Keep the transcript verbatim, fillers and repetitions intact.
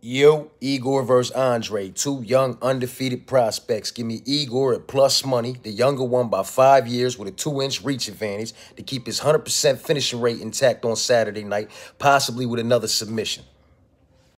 Yo, Igor versus Andre, two young undefeated prospects. Give me Igor at plus money, the younger one by five years with a two-inch reach advantage to keep his one hundred percent finishing rate intact on Saturday night, possibly with another submission.